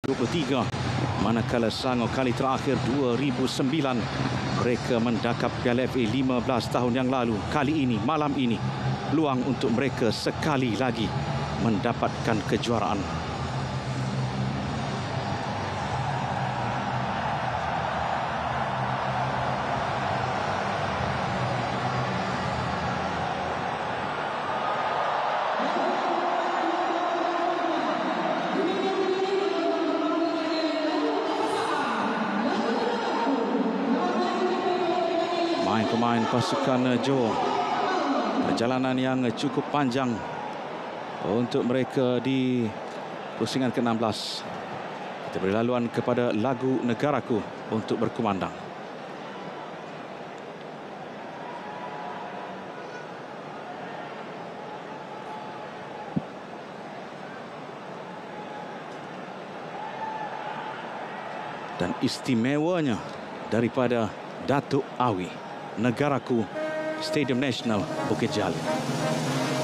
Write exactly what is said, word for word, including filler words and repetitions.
dua puluh tiga, manakala Selangor kali terakhir dua ribu sembilan mereka mendakap Piala F A lima belas tahun yang lalu. Kali ini, malam ini, peluang untuk mereka sekali lagi mendapatkan kejuaraan. Pemain pasukan Johor, perjalanan yang cukup panjang untuk mereka di pusingan ke enam belas. Kita beri laluan kepada lagu Negaraku untuk berkumandang. Dan istimewanya daripada Datuk Awi, Negaraku, Stadium Nasional Bukit Jalil.